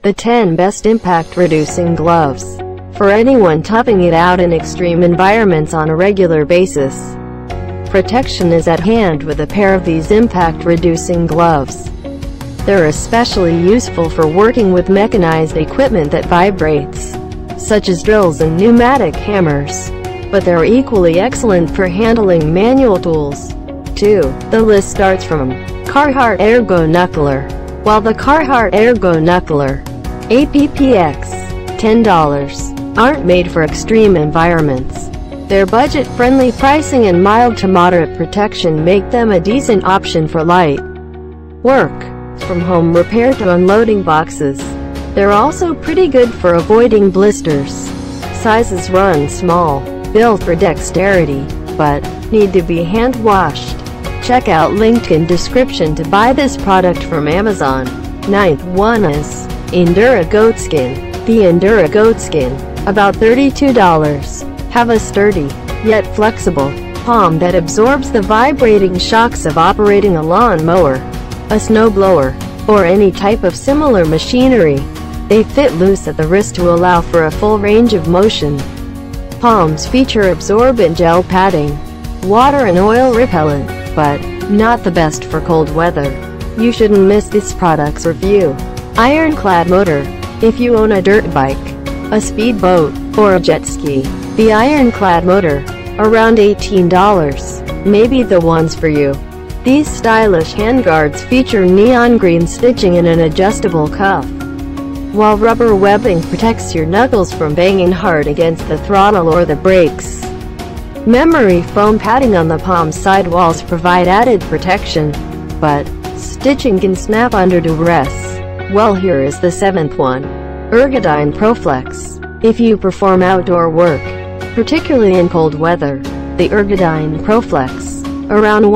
The 10 Best Impact Reducing Gloves. For anyone toughing it out in extreme environments on a regular basis, protection is at hand with a pair of these impact-reducing gloves. They're especially useful for working with mechanized equipment that vibrates, such as drills and pneumatic hammers, but they're equally excellent for handling manual tools, too. The list starts from Carhartt Ergo Knuckler. While the Carhartt Ergo Knuckler APPX $10 aren't made for extreme environments, their budget-friendly pricing and mild to moderate protection make them a decent option for light work, from home repair to unloading boxes. They're also pretty good for avoiding blisters. Sizes run small, built for dexterity, but need to be hand-washed. Check out link in description to buy this product from Amazon. Ninth one is Endura Goatskin. The Endura Goatskin, about $32, have a sturdy, yet flexible, palm that absorbs the vibrating shocks of operating a lawn mower, a snowblower, or any type of similar machinery. They fit loose at the wrist to allow for a full range of motion. Palms feature absorbent gel padding, water and oil repellent, but not the best for cold weather. You shouldn't miss this product's review. Ironclad motor. If you own a dirt bike, a speedboat, or a jet ski, the Ironclad motor, around $18, may be the ones for you. These stylish handguards feature neon green stitching and an adjustable cuff, while rubber webbing protects your knuckles from banging hard against the throttle or the brakes. Memory foam padding on the palm sidewalls provide added protection, but stitching can snap under duress. Well, here is the 7th one. Ergodyne ProFlex. If you perform outdoor work, particularly in cold weather, the Ergodyne ProFlex, around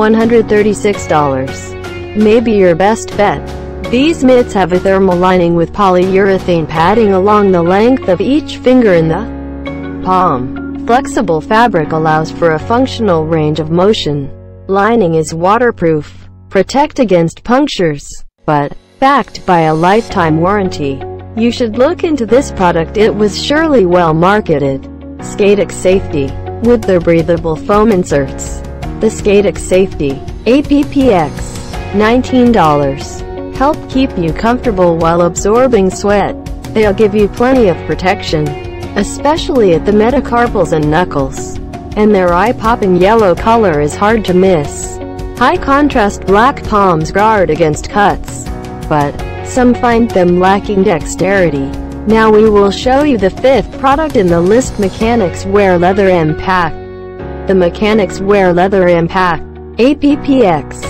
$136, may be your best bet. These mitts have a thermal lining with polyurethane padding along the length of each finger in the palm. Flexible fabric allows for a functional range of motion. Lining is waterproof, protect against punctures, but backed by a lifetime warranty. You should look into this product. It was surely well marketed. Skatex Safety. With their breathable foam inserts, the Skatex Safety APPX $19 help keep you comfortable while absorbing sweat. They'll give you plenty of protection, especially at the metacarpals and knuckles, and their eye-popping yellow color is hard to miss. High-contrast black palms guard against cuts, but some find them lacking dexterity. Now we will show you the 5th product in the list, Mechanics Wear Leather Impact. The Mechanics Wear Leather Impact APPX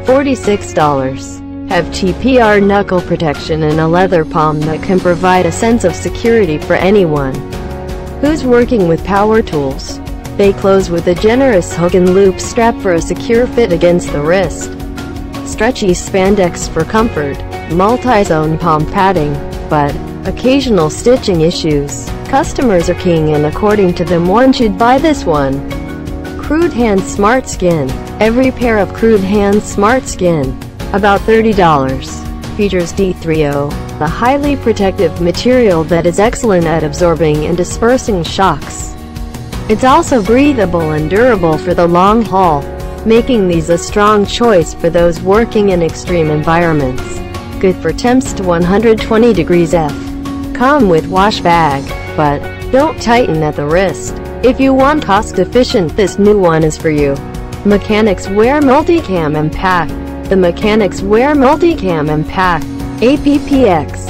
$46 have TPR knuckle protection and a leather palm that can provide a sense of security for anyone who's working with power tools. They close with a generous hook and loop strap for a secure fit against the wrist. Stretchy spandex for comfort. Multi-zone palm padding, but occasional stitching issues. Customers are keen, and according to them, one should buy this one. Crude Hand Smart Skin. Every pair of Crude Hand Smart Skin, about $30, features D3O, the highly protective material that is excellent at absorbing and dispersing shocks. It's also breathable and durable for the long haul, making these a strong choice for those working in extreme environments. Good for temps to 120 degrees F. Come with wash bag, but don't tighten at the wrist. If you want cost-efficient, this new one is for you. Mechanics Wear Multicam Impact. The Mechanics Wear Multicam Impact APPX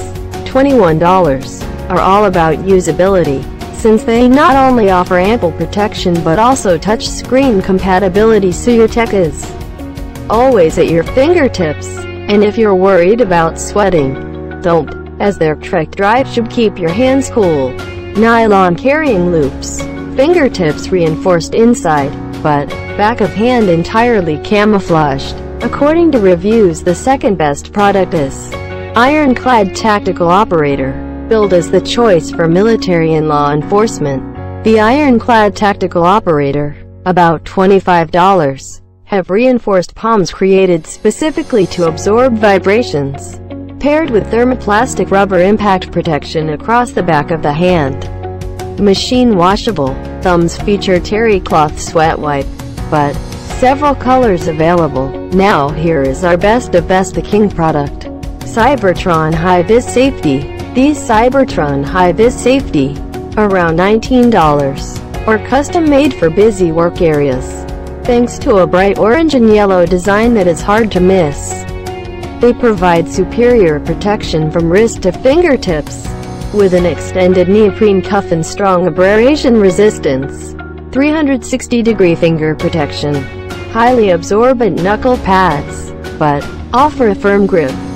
$21 are all about usability, since they not only offer ample protection but also touch-screen compatibility, so your tech is always at your fingertips. And if you're worried about sweating, don't, as their trick drive should keep your hands cool. Nylon carrying loops. Fingertips reinforced inside, but back of hand entirely camouflaged. According to reviews, the second best product is Ironclad Tactical Operator. Billed as the choice for military and law enforcement, the Ironclad Tactical Operator, about $25, have reinforced palms created specifically to absorb vibrations. paired with thermoplastic rubber impact protection across the back of the hand. Machine washable. Thumbs feature terry cloth sweat wipe, but several colors available. Now here is our best of best the King product. Cybertron High-Vis Safety. These Cybertron High-Vis Safety, around $19, or custom made for busy work areas. Thanks to a bright orange and yellow design that is hard to miss. They provide superior protection from wrist to fingertips, with an extended neoprene cuff and strong abrasion resistance. 360-degree finger protection. Highly absorbent knuckle pads, but offer a firm grip.